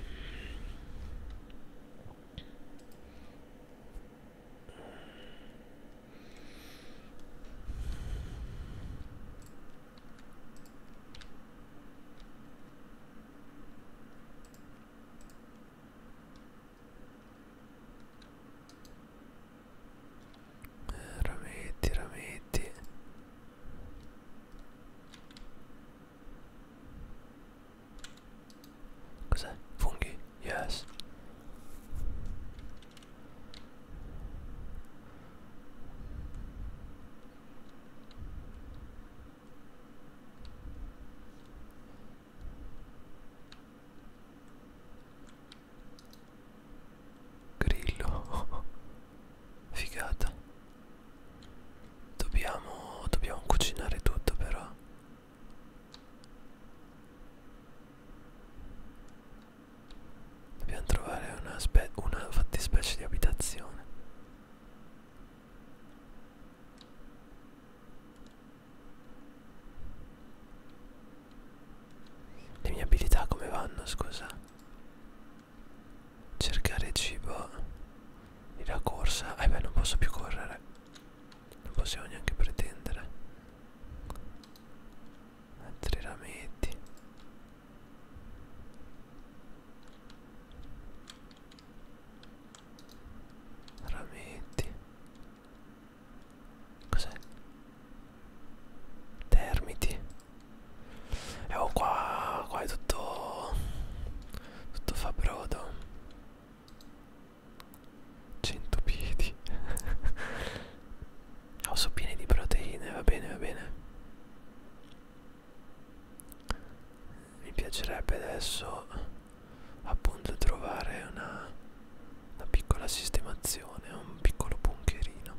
Eh, rametti, rametti. Cos'è? Funghi? Yes. Grillo. Figata. Dobbiamo, dobbiamo cucinare tutto però. Dobbiamo trovare una, spe una fattispecie di abitazione. Le mie abilità come vanno, scusa? Cercare cibo. E la corsa. Eh beh, non posso più correre. Non possiamo neanche pretendere. Altri rametti. Rametti. Cos'è? Termiti. E oh, qua, qua è tutto, tutto fa brodo. Cento piedi. Oh, sono pieni di proteine, va bene, va bene. Mi piacerebbe adesso appunto trovare una, una piccola sistemazione, un piccolo bunkerino.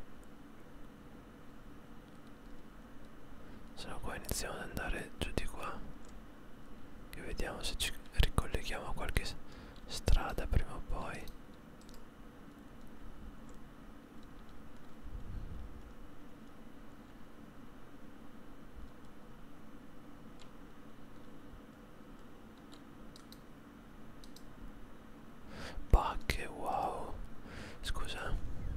Se no qua iniziamo ad andare giù di qua. E vediamo se ci ricolleghiamo a qualche strada prima o poi. Bacche, wow. Scusa.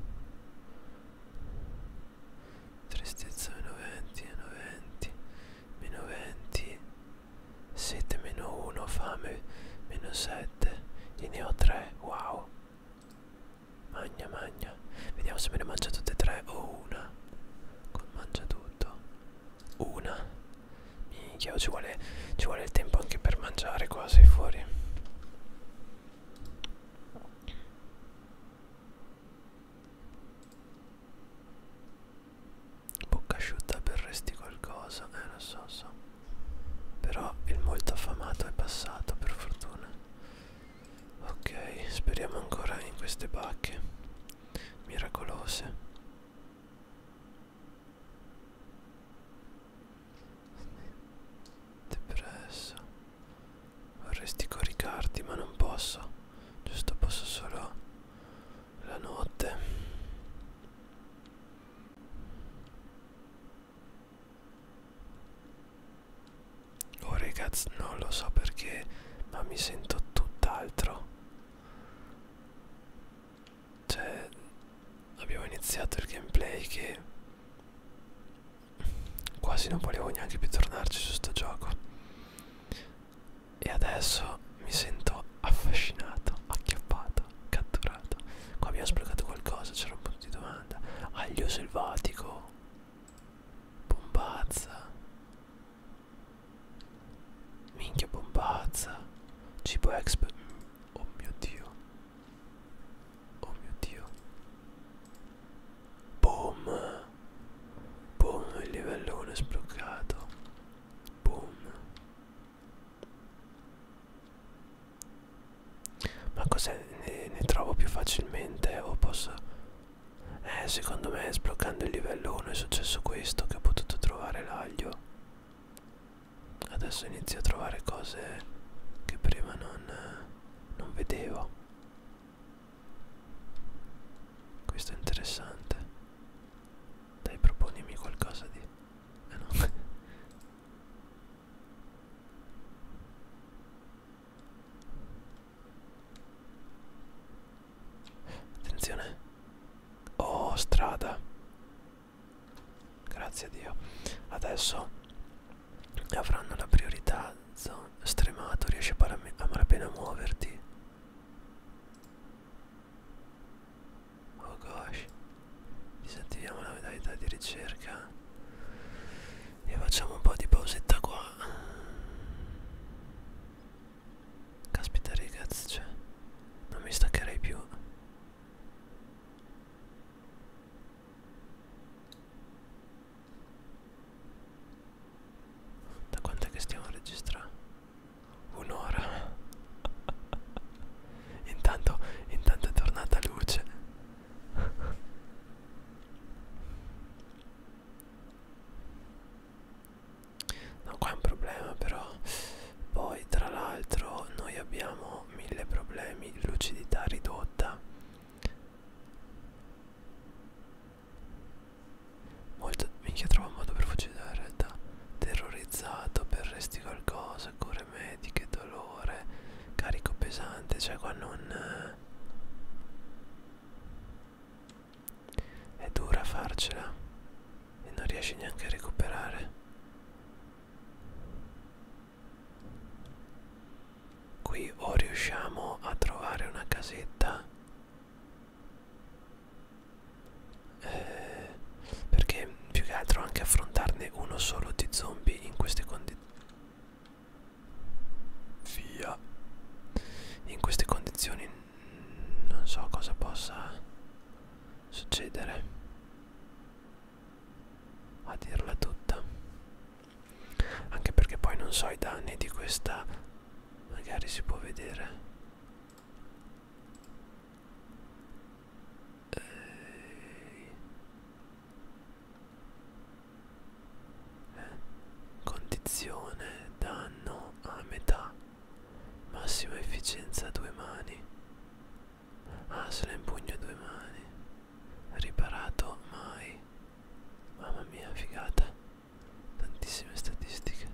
Tristezza meno venti, meno venti, meno venti. Sete meno uno, fame meno sette. E ne ho tre, wow. Magna, magna. Vediamo se me ne mangia tutte e tre o una. Con mangia tutto. Una. Minchia, ci vuole, ci vuole il tempo anche per mangiare qua, sei fuori. Bocca asciutta, berresti qualcosa? Eh, lo so, so. Però il molto affamato è passato, per fortuna. Ok, speriamo ancora in queste bacche miracolose. Depresso. Vorresti coricarti, ma non posso. Giusto, posso solo la notte. Oh, raga, Ragazzi, non lo so perché, ma mi sento tutt'altro. Cioè, abbiamo iniziato il gameplay che quasi non volevo neanche più tornarci su sto gioco. E adesso mi sento affascinato, acchiappato, catturato. Qua abbiamo sbloccato qualcosa, c'era un punto di domanda. Aglio selvatico. Bombazza. Minchia bombazza. Cibo exp. Oh mio dio. Oh mio dio. Boom. Boom, il livello uno è sbloccato. Boom. Ma cos'è? Ne, ne trovo più facilmente o posso... Eh, secondo me sbloccando il livello uno è successo questo, che ho potuto trovare l'aglio. Adesso inizio a trovare cose che prima non, non vedevo. Questo è interessante. Dai, proponimi qualcosa di... Eh no. Attenzione. Oh, strada. Grazie a Dio. Adesso avranno la priorità. Stremato, riesci a, a malapena muoverti. Oh gosh. Disattiviamo la modalità di ricerca e facciamo un po' di pausetta qua. Caspita ragazzi, cioè non mi staccherei più. Da quant'è che stiamo registrando? Un'ora. Intanto, intanto è tornata luce. No, qua è un problema però. Poi tra l'altro noi abbiamo mille problemi. Lucidità ridotta. Molto... Minchia, trovo un modo per fuggire dalla realtà. Terrorizzato, per resti qualcosa. Cure mediche, dolore. Carico pesante. Cioè qua non... È dura farcela. E non riesci neanche a recuperare. Qui o riusciamo a trovare una casetta, eh, perché più che altro anche affrontarne uno solo di zombie in queste condizioni, via, in queste condizioni non so cosa possa succedere, a dirla tutta, anche perché poi non so i danni di questa. Magari si può vedere. Ehi. Eh. Condizione, danno a metà. Massima efficienza a due mani. Ah, se la impugno a due mani. Riparato mai. Mamma mia, figata. Tantissime statistiche.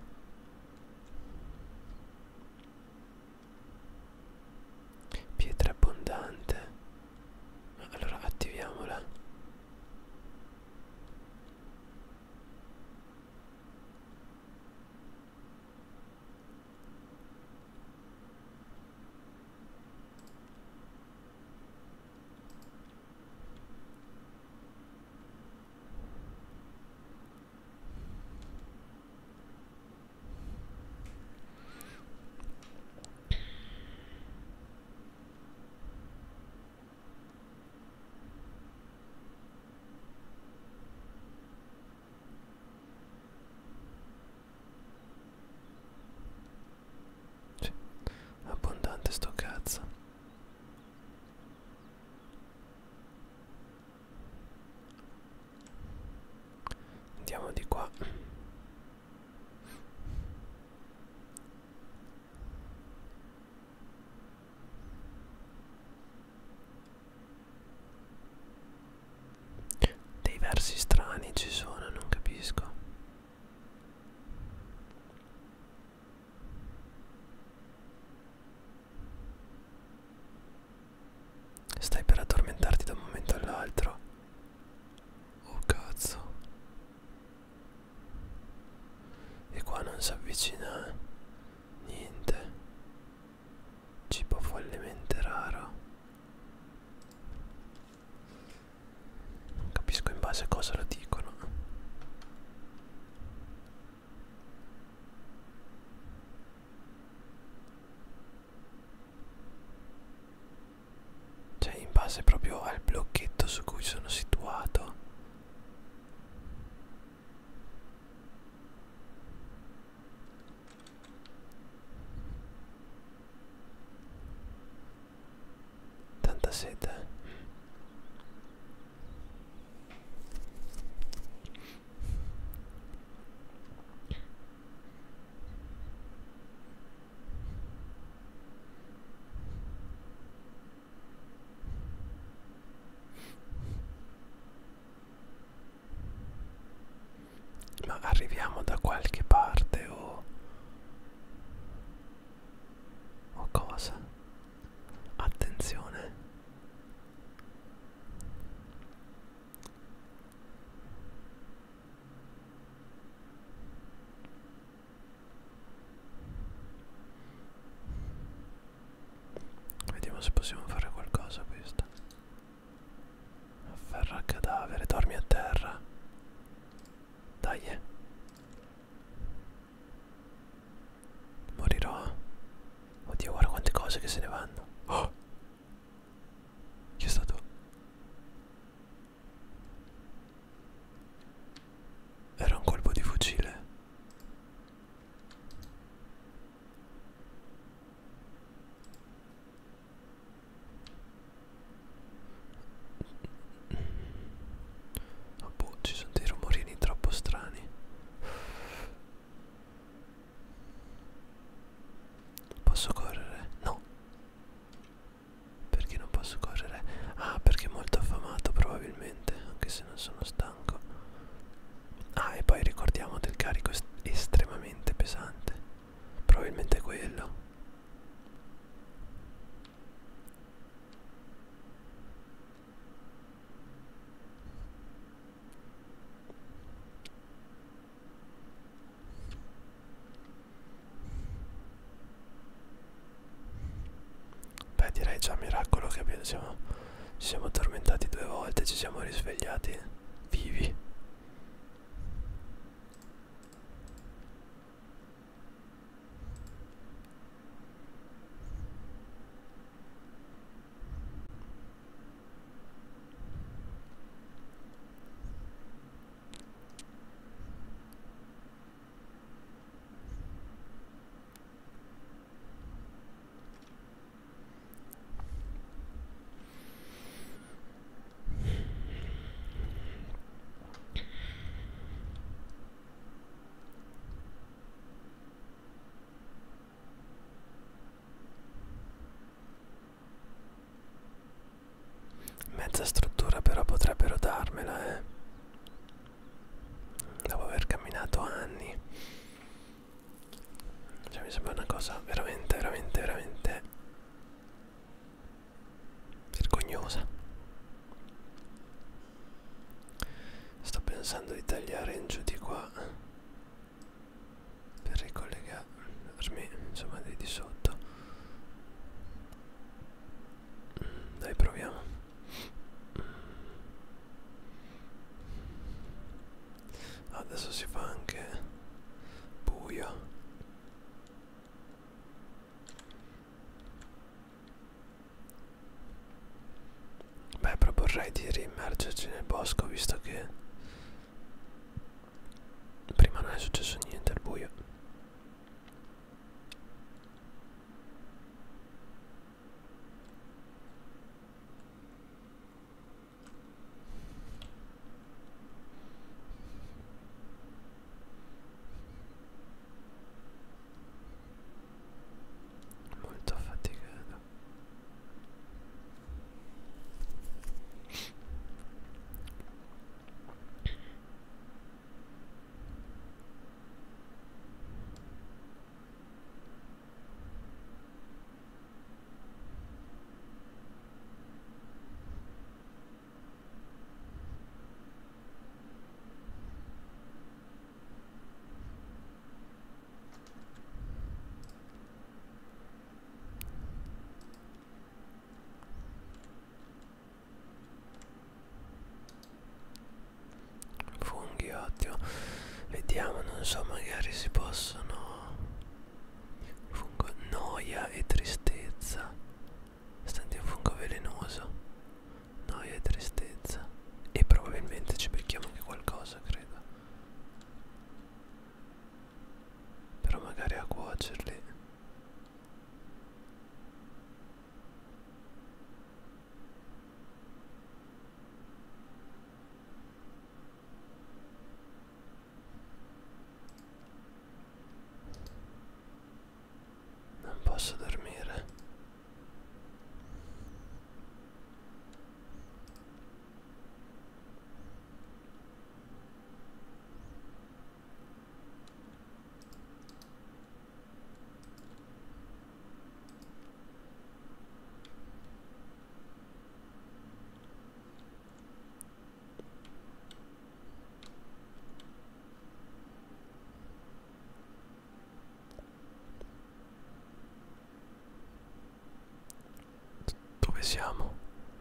Pietra abbondante. Allora attiviamola. sei proprio al blocchetto su cui sono situato. Tanta sete. Ma arriviamo da qualche parte o... o cosa? Attenzione. Vediamo se possiamo fare qualcosa a questa. Afferra cadavere, dormi a terra. Dai. eh. Morirò. Oddio, guarda quante cose che se ne vanno. Oh! Chi è stato? Era un colpo di fucile. Oh, boh, ci sono dei rumorini troppo strani. Posso correre? No. Perché non posso correre? Ah, perché è molto affamato probabilmente, anche se non sono stanco. Ah, e poi ricordiamo del carico est estremamente pesante. Probabilmente è quello. Beh, direi già miracolo che abbiamo, siamo, ci siamo addormentati due volte, ci siamo risvegliati vivi. Mezza struttura però potrebbero darmela, eh. Dopo aver camminato anni. Cioè mi sembra una cosa veramente, veramente, veramente vergognosa. Sto pensando di tagliare in giù di qua per ricollegarmi, insomma, di, di sotto. Dai, proviamo. Adesso si fa anche buio. Beh, proporrei di riimmergerci nel bosco, visto che prima non è successo niente al buio. Molto affaticato. posso dormire. Dove siamo?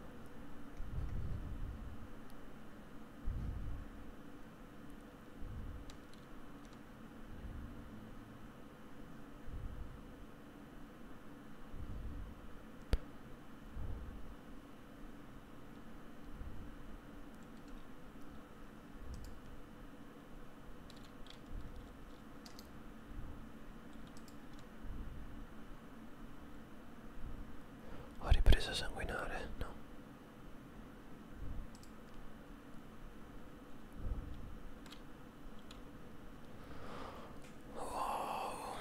Ho ripreso a sanguinare? No. Wow.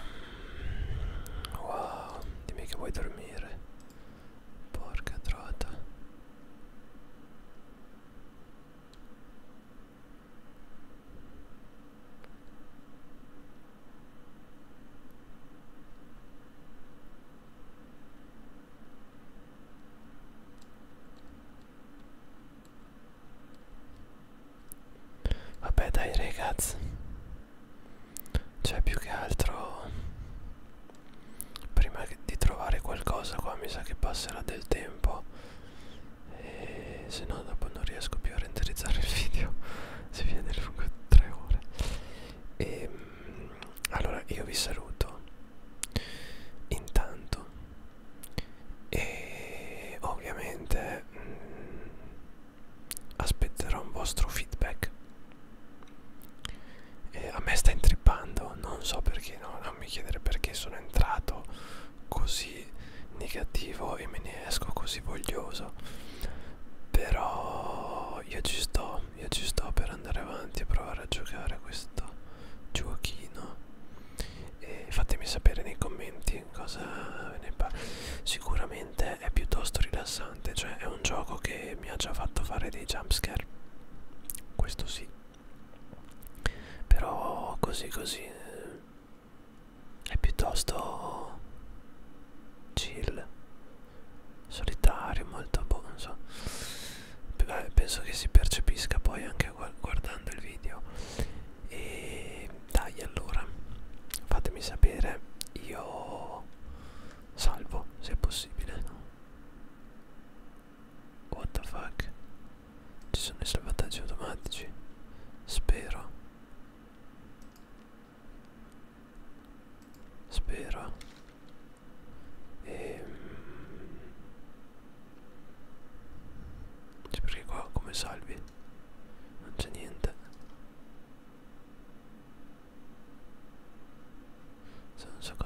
Wow, dimmi che vuoi dormire. Porca trota. Vabbè dai ragazzi, cioè più che altro prima di trovare qualcosa qua mi sa che passerà del tempo e se no dopo non riesco più a renderizzare il video se viene lungo tre ore. E allora io vi saluto intanto e ovviamente mh, aspetterò un vostro feedback. E a me sta intrippando, non so perché, no, non mi chiedere perché sono entrato così negativo e me ne esco così voglioso, però io ci sto, io ci sto per andare avanti e provare a giocare a questo giochino e fatemi sapere nei commenti cosa ve ne pare. Sicuramente è piuttosto rilassante, cioè è un gioco che mi ha già fatto fare dei jumpscare, questo sì, però così così eh, è piuttosto chill, solitario, molto buono, non so. Beh, penso che si percepisca poi anche guardando il video. E dai, allora fatemi sapere, io salvo se è possibile, no? What the fuck? Ci sono i salvataggi automatici? Spero. Spero. E cioè, perché qua come salvi? Non c'è niente. Non so